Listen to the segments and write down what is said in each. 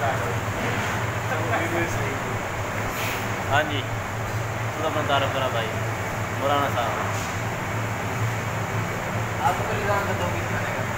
हाँ जी, तो अपना तारुफ करा भाई मौलाना साहब। आपको तो निजाम का 2 पीस खाने का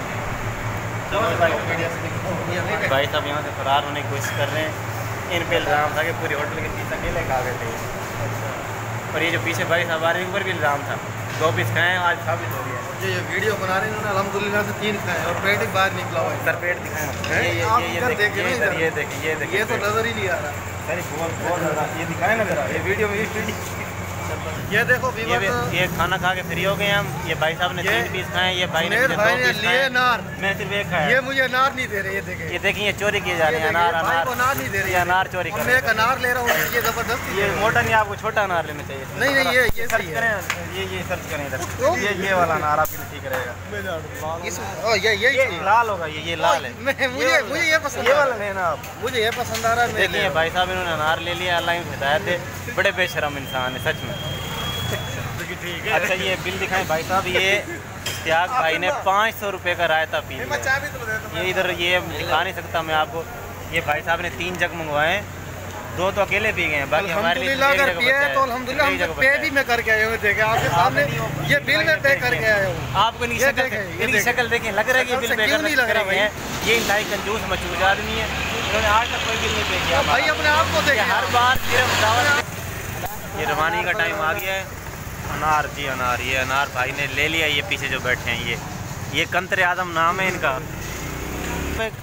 भाई साहब यहाँ से फरार होने की कोशिश कर रहे हैं। इन पे इल्ज़ाम था कि पूरी होटल के पीस अकेले खा गए थे। और ये जो पीछे भाई साहब आ रहे हैं ऊपर भी इल्ज़ाम था, 2 पीस खाए आज साबित हो गया। ये वीडियो बना रहे हैं अल्हम्दुलिल्लाह से 3 खाए और पेट ही बाहर निकला हुआ है। सर पेट दिखाएं, ये देखिए, ये तो नजर ही नहीं आ रहा। सर बहुत ज़्यादा ये दिखाएं ना जरा, ये वीडियो में ये देखो ये खाना खा के फ्री हो गए हम। ये भाई साहब ने 3 पीस खाए, ये भाई ने मुझे 2 पीस खाए, मैं सिर्फ 1 खाया। ये मुझे अनार नहीं दे रहे, ये देखें ये चोरी किए जा रहे हैं अनार नहीं दे रहे, अनार चोरी कर रहे हैं। मैं एक अनार ले रहा हूँ, ये जबरदस्ती। ये मोटा नहीं, आपको छोटा अनार लेना चाहिए। नहीं ये सर्च करें, ये सर्च करें इधर, ये वाला अनार आपके लिए ठीक रहेगा। ये लाल होगा, ये लाल है। मुझे ये पसंद, ये वाला लेना आप, मुझे ये पसंद आ रहा है। देखिए भाई साहब इन्होंने अनार ले लिया, अल्लाह की हिदायत है, बड़े बेशरम इंसान है सच में। ठीक है। अच्छा ये बिल दिखाएं भाई साहब, ये इश्तियाक भाई ने 500 रुपये का रायता पी लिया। ये इधर ये दिखा नहीं सकता मैं आपको। ये भाई साहब ने 3 जग मंगवाए, 2 तो अकेले पी गए हैं, बाकी हमारे लिए अगर पिया है तो अल्हम्दुलिल्लाह हम पे भी मैं करके आए हुए थे आपके सामने, ये बिल में पे करके आया हूँ। आपको इनकी शक्ल देखें, लग रहा है कि बिल पे करके हैं। ये इंतहाई कंजूस मचूज आदमी है, इन्होंने आज तक कोई बिल नहीं पे किया। भाई अपने आप को देखिए, हर बार सिर्फ दावत। ये रवानी का टाइम आ गया है। अनार जी अनार, ये अनार भाई ने ले लिया। ये पीछे जो बैठे हैं ये कंतरे आदम नाम है इनका।